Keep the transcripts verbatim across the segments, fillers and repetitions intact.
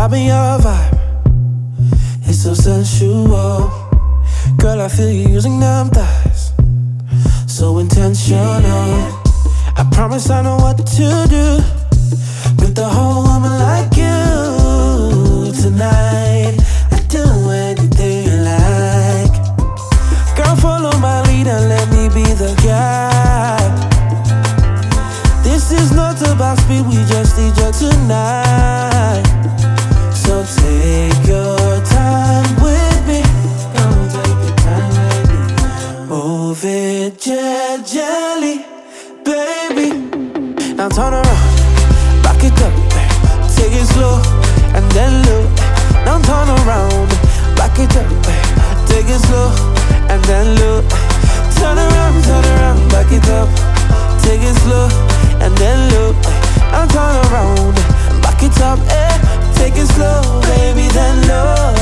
vibing your vibe. It's so sensual. Girl, I feel you using them thighs. So intentional. I promise I know what to do with a whole woman like you. Tonight, I do anything you like. Girl, follow my lead and let me be the guy. This is not about speed, we just need you tonight. So take your time with me. Come take your time with me. Move it gently, baby. Now turn around, back it up, take it slow, and then look. Now turn around, back it up, take it slow, and then look. Turn around, turn around, back it up, take it slow, and then look. Now turn around, back it up, eh. Take it slow, baby, then look.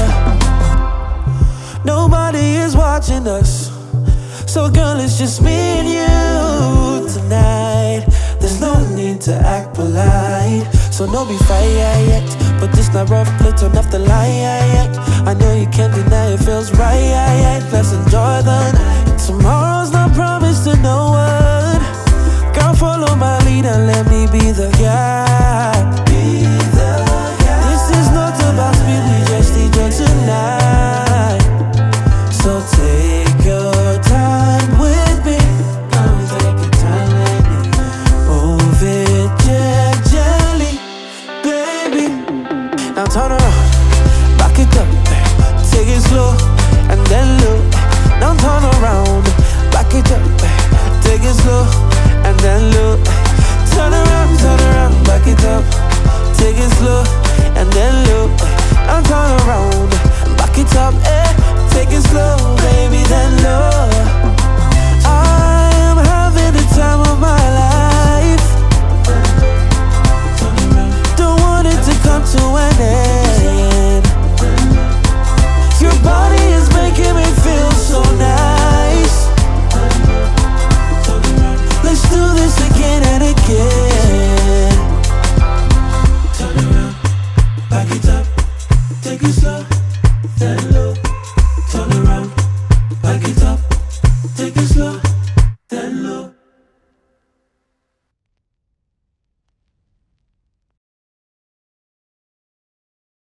Nobody is watching us, so girl, it's just me and you tonight. There's no need to act polite, so no be fight, but this not rough, play, turn off the light. I know you can't deny it feels right. Let's enjoy the night. Tomorrow's not promised to no one. Girl, follow my lead and let me be the guy. Be the guy. This is not about speed, we just need you tonight. So take your time with me. Come take your time with me. Move it gently, baby. Now turn around, back it up, take it slow, and then look. Now turn around, back it up, take it slow, and then look. Turn around, turn around, back it up, take it slow, and then look. Now turn around, back it up, eh. Take it slow, baby, then look. I am having the time of my life. Don't want it to come to an end. Your body is making me feel so nice. Let's do this again and again. Turn around, back it up, take it slow.